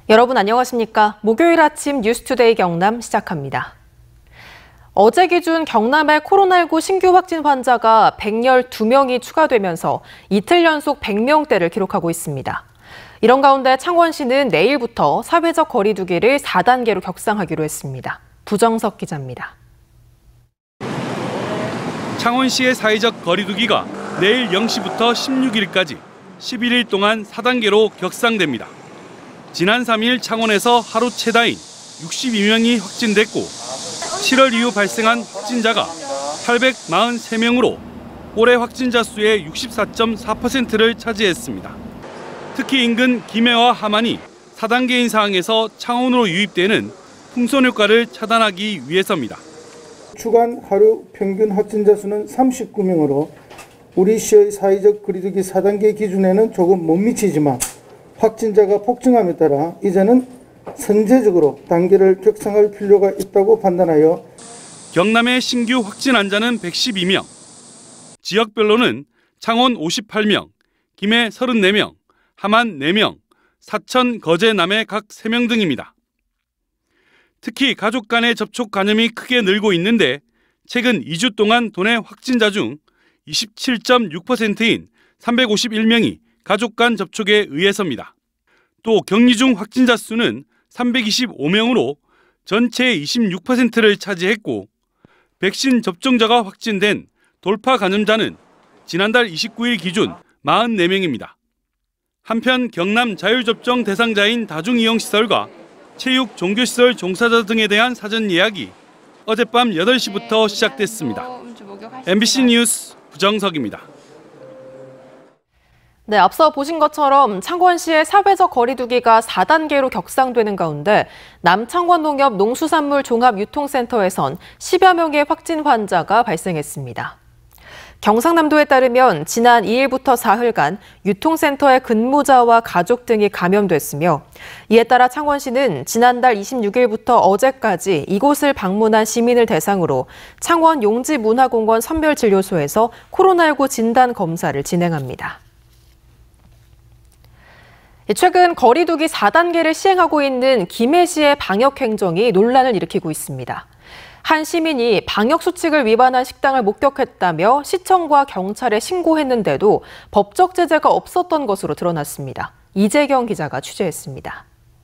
여러분 안녕하십니까? 목요일 아침 뉴스투데이 경남 시작합니다. 어제 기준 경남의 코로나19 신규 확진 환자가 112명이 추가되면서 이틀 연속 100명대를 기록하고 있습니다. 이런 가운데 창원시는 내일부터 사회적 거리 두기를 4단계로 격상하기로 했습니다. 부정석 기자입니다. 창원시의 사회적 거리 두기가 내일 0시부터 16일까지 11일 동안 4단계로 격상됩니다. 지난 3일 창원에서 하루 최다인 62명이 확진됐고 7월 이후 발생한 확진자가 843명으로 올해 확진자 수의 64.4%를 차지했습니다. 특히 인근 김해와 함안이 4단계인 상황에서 창원으로 유입되는 풍선 효과를 차단하기 위해서입니다. 주간 하루 평균 확진자 수는 39명으로 우리 시의 사회적 거리두기 4단계 기준에는 조금 못 미치지만 확진자가 폭증함에 따라 이제는 선제적으로 단계를 격상할 필요가 있다고 판단하여 경남의 신규 확진 환자는 112명, 지역별로는 창원 58명, 김해 34명, 함안 4명, 사천, 거제, 남해 각 3명 등입니다. 특히 가족 간의 접촉 감염이 크게 늘고 있는데 최근 2주 동안 도내 확진자 중 27.6%인 351명이 가족 간 접촉에 의해서입니다. 또 격리 중 확진자 수는 325명으로 전체의 26%를 차지했고 백신 접종자가 확진된 돌파 감염자는 지난달 29일 기준 44명입니다. 한편 경남 자율접종 대상자인 다중이용시설과 체육, 종교시설 종사자 등에 대한 사전 예약이 어젯밤 8시부터 시작됐습니다. MBC 뉴스 부정석입니다. 네, 앞서 보신 것처럼 창원시의 사회적 거리 두기가 4단계로 격상되는 가운데 남창원농협 농수산물 종합유통센터에선 10여 명의 확진 환자가 발생했습니다. 경상남도에 따르면 지난 2일부터 사흘간 유통센터의 근무자와 가족 등이 감염됐으며 이에 따라 창원시는 지난달 26일부터 어제까지 이곳을 방문한 시민을 대상으로 창원 용지문화공원 선별진료소에서 코로나19 진단 검사를 진행합니다. 최근 거리 두기 4단계를 시행하고 있는 김해시의 방역 행정이 논란을 일으키고 있습니다. 한 시민이 방역 수칙을 위반한 식당을 목격했다며 시청과 경찰에 신고했는데도 법적 제재가 없었던 것으로 드러났습니다. 이재경 기자가 취재했습니다.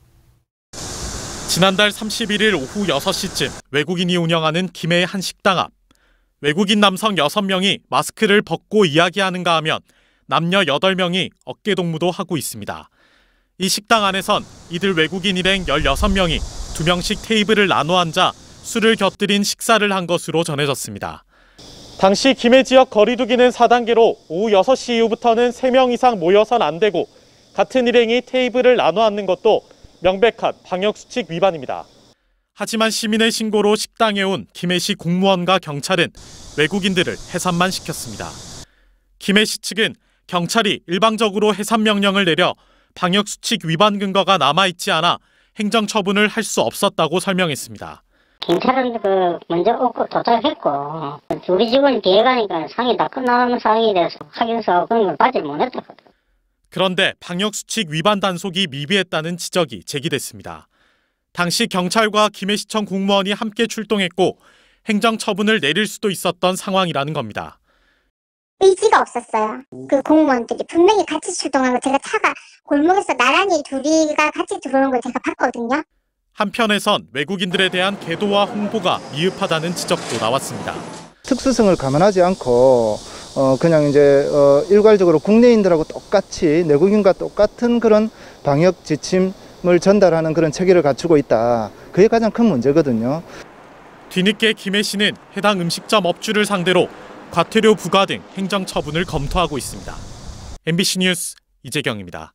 지난달 31일 오후 6시쯤 외국인이 운영하는 김해의 한 식당 앞. 외국인 남성 6명이 마스크를 벗고 이야기하는가 하면 남녀 8명이 어깨동무도 하고 있습니다. 이 식당 안에선 이들 외국인 일행 16명이 2명씩 테이블을 나눠 앉아 술을 곁들인 식사를 한 것으로 전해졌습니다. 당시 김해 지역 거리두기는 4단계로 오후 6시 이후부터는 3명 이상 모여선 안 되고 같은 일행이 테이블을 나눠 앉는 것도 명백한 방역수칙 위반입니다. 하지만 시민의 신고로 식당에 온 김해시 공무원과 경찰은 외국인들을 해산만 시켰습니다. 김해시 측은 경찰이 일방적으로 해산 명령을 내려 방역수칙 위반 근거가 남아있지 않아 행정처분을 할 수 없었다고 설명했습니다. 경찰은 먼저 오고 도착했고 우리 집은 뒤에 가니까 상이 다 끝나는 상황이 돼서 확인서 그런 걸 받지 못했다거든. 그런데 방역수칙 위반 단속이 미비했다는 지적이 제기됐습니다. 당시 경찰과 김해시청 공무원이 함께 출동했고 행정처분을 내릴 수도 있었던 상황이라는 겁니다. 의지가 없었어요. 그 공무원들이 분명히 같이 출동하고 제가 차가 골목에서 나란히 둘이가 같이 들어오는 걸 제가 봤거든요. 한편에선 외국인들에 대한 계도와 홍보가 미흡하다는 지적도 나왔습니다. 특수성을 감안하지 않고 그냥 이제 일괄적으로 국내인들하고 똑같이 내국인과 똑같은 그런 방역 지침을 전달하는 그런 체계를 갖추고 있다. 그게 가장 큰 문제거든요. 뒤늦게 김해시는 해당 음식점 업주를 상대로 과태료 부과 등 행정처분을 검토하고 있습니다. MBC 뉴스 이재경입니다.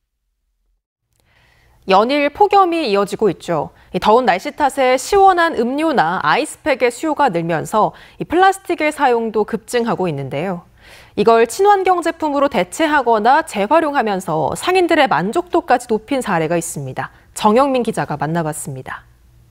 연일 폭염이 이어지고 있죠. 더운 날씨 탓에 시원한 음료나 아이스팩의 수요가 늘면서 플라스틱의 사용도 급증하고 있는데요. 이걸 친환경 제품으로 대체하거나 재활용하면서 상인들의 만족도까지 높인 사례가 있습니다. 정영민 기자가 만나봤습니다.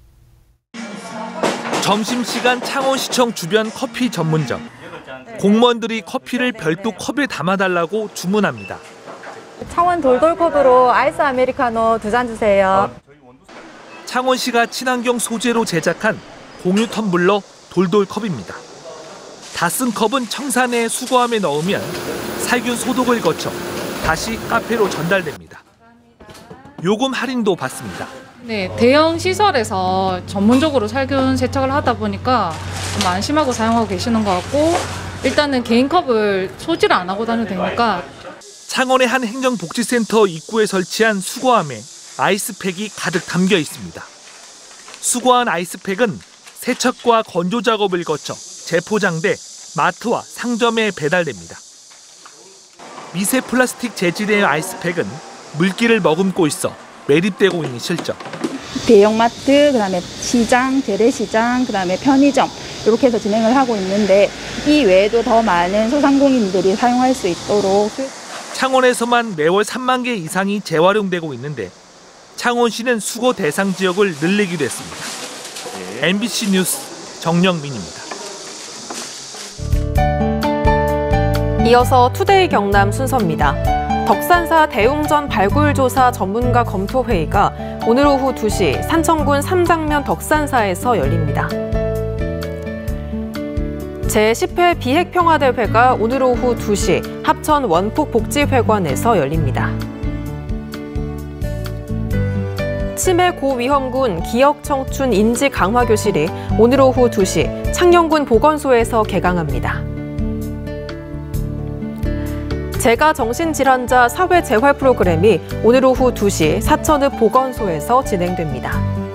점심시간 창원시청 주변 커피 전문점. 공무원들이 커피를 별도 컵에 담아달라고 주문합니다. 창원 돌돌컵으로 아이스 아메리카노 2잔 주세요. 창원시가 친환경 소재로 제작한 공유 텀블러 돌돌컵입니다. 다 쓴 컵은 청산해 수거함에 넣으면 살균 소독을 거쳐 다시 카페로 전달됩니다. 요금 할인도 받습니다. 네, 대형 시설에서 전문적으로 살균 세척을 하다 보니까 좀 안심하고 사용하고 계시는 것 같고, 일단은 개인 컵을 소지를 안 하고 다녀도 되니까. 창원의 한 행정복지센터 입구에 설치한 수거함에 아이스팩이 가득 담겨 있습니다. 수거한 아이스팩은 세척과 건조 작업을 거쳐 재포장돼 마트와 상점에 배달됩니다. 미세 플라스틱 재질의 아이스팩은 물기를 머금고 있어 매립되고 있는 실정. 대형마트, 그다음에 시장, 재래시장, 그다음에 편의점 이렇게 해서 진행을 하고 있는데 이 외에도 더 많은 소상공인들이 사용할 수 있도록. 창원에서만 매월 3만 개 이상이 재활용되고 있는데 창원시는 수거 대상 지역을 늘리기도 했습니다. MBC 뉴스 정영민입니다. 이어서 투데이 경남 순서입니다. 덕산사 대웅전 발굴조사 전문가 검토회의가 오늘 오후 2시 산청군 삼장면 덕산사에서 열립니다. 제10회 비핵평화대회가 오늘 오후 2시 합천 원폭복지회관에서 열립니다. 치매 고위험군 기억청춘 인지강화교실이 오늘 오후 2시 창녕군 보건소에서 개강합니다. 재가 정신질환자 사회재활 프로그램이 오늘 오후 2시 사천읍 보건소에서 진행됩니다.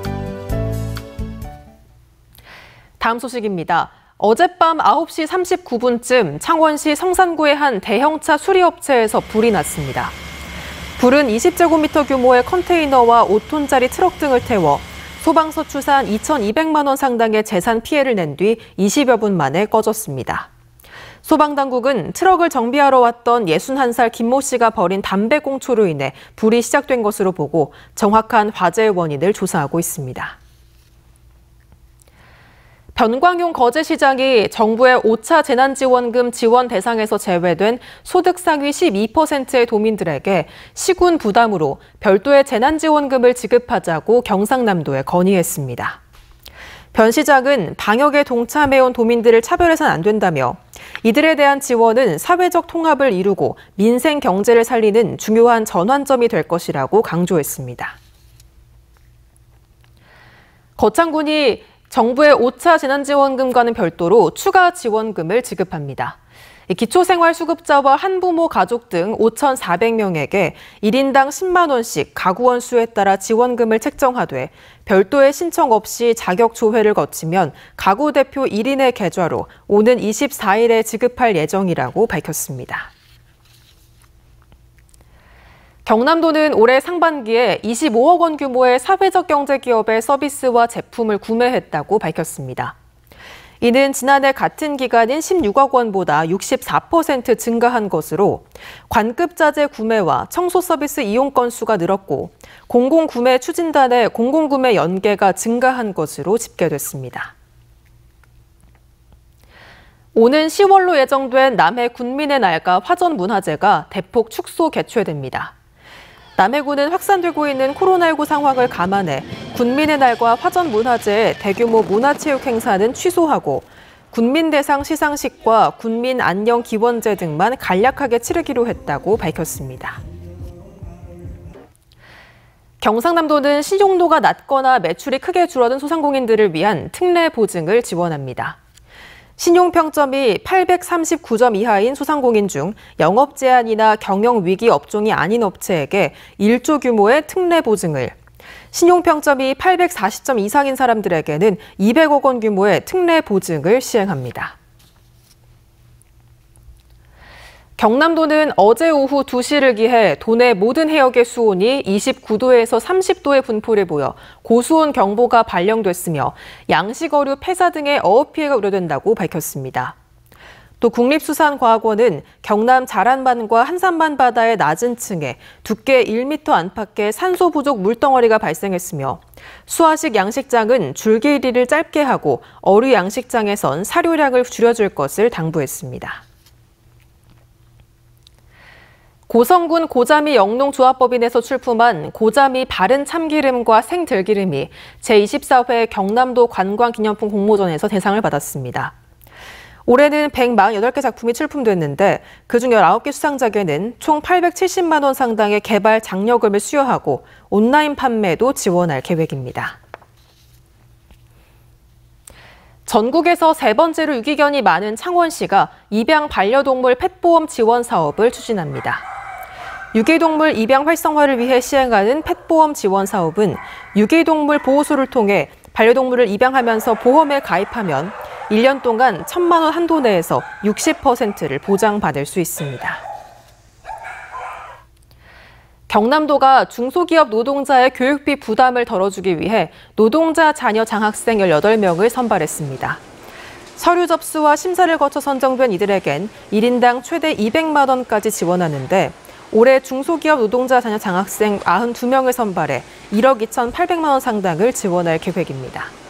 다음 소식입니다. 어젯밤 9시 39분쯤 창원시 성산구의 한 대형차 수리업체에서 불이 났습니다. 불은 20제곱미터 규모의 컨테이너와 5톤짜리 트럭 등을 태워 소방서 추산 2,200만 원 상당의 재산 피해를 낸 뒤 20여 분 만에 꺼졌습니다. 소방당국은 트럭을 정비하러 왔던 61살 김모 씨가 벌인 담배 공초로 인해 불이 시작된 것으로 보고 정확한 화재의 원인을 조사하고 있습니다. 변광용 거제시장이 정부의 5차 재난지원금 지원 대상에서 제외된 소득 상위 12%의 도민들에게 시군 부담으로 별도의 재난지원금을 지급하자고 경상남도에 건의했습니다. 변 시장은 방역에 동참해온 도민들을 차별해서는 안 된다며 이들에 대한 지원은 사회적 통합을 이루고 민생 경제를 살리는 중요한 전환점이 될 것이라고 강조했습니다. 거창군이 정부의 5차 재난지원금과는 별도로 추가 지원금을 지급합니다. 기초생활수급자와 한부모 가족 등 5,400명에게 1인당 10만 원씩 가구 원수에 따라 지원금을 책정하되 별도의 신청 없이 자격 조회를 거치면 가구 대표 1인의 계좌로 오는 24일에 지급할 예정이라고 밝혔습니다. 경남도는 올해 상반기에 25억 원 규모의 사회적 경제 기업의 서비스와 제품을 구매했다고 밝혔습니다. 이는 지난해 같은 기간인 16억 원보다 64% 증가한 것으로 관급자재 구매와 청소 서비스 이용 건수가 늘었고 공공구매 추진단의 공공구매 연계가 증가한 것으로 집계됐습니다. 오는 10월로 예정된 남해 군민의 날과 화전문화제가 대폭 축소 개최됩니다. 남해군은 확산되고 있는 코로나19 상황을 감안해 군민의 날과 화전문화제의 대규모 문화체육 행사는 취소하고 군민 대상 시상식과 군민 안녕 기원제 등만 간략하게 치르기로 했다고 밝혔습니다. 경상남도는 신용도가 낮거나 매출이 크게 줄어든 소상공인들을 위한 특례 보증을 지원합니다. 신용평점이 839점 이하인 소상공인 중 영업 제한이나 경영 위기 업종이 아닌 업체에게 1조 규모의 특례 보증을, 신용평점이 840점 이상인 사람들에게는 200억 원 규모의 특례 보증을 시행합니다. 경남도는 어제 오후 2시를 기해 도내 모든 해역의 수온이 29도에서 30도의 분포를 보여 고수온 경보가 발령됐으며 양식어류 폐사 등의 어업 피해가 우려된다고 밝혔습니다. 또 국립수산과학원은 경남 자란반과 한산반 바다의 낮은 층에 두께 1m 안팎의 산소 부족 물덩어리가 발생했으며 수화식 양식장은 줄기리를 짧게 하고 어류 양식장에선 사료량을 줄여줄 것을 당부했습니다. 고성군 고자미 영농조합법인에서 출품한 고자미 바른 참기름과 생들기름이 제24회 경남도 관광기념품 공모전에서 대상을 받았습니다. 올해는 148개 작품이 출품됐는데 그중 19개 수상작에는 총 870만 원 상당의 개발 장려금을 수여하고 온라인 판매도 지원할 계획입니다. 전국에서 세 번째로 유기견이 많은 창원시가 입양 반려동물 펫보험 지원 사업을 추진합니다. 유기동물 입양 활성화를 위해 시행하는 펫보험 지원 사업은 유기동물 보호소를 통해 반려동물을 입양하면서 보험에 가입하면 1년 동안 1,000만 원 한도 내에서 60%를 보장받을 수 있습니다. 경남도가 중소기업 노동자의 교육비 부담을 덜어주기 위해 노동자 자녀 장학생 18명을 선발했습니다. 서류 접수와 심사를 거쳐 선정된 이들에겐 1인당 최대 200만 원까지 지원하는데 올해 중소기업 노동자 자녀 장학생 92명을 선발해 1억 2,800만 원 상당을 지원할 계획입니다.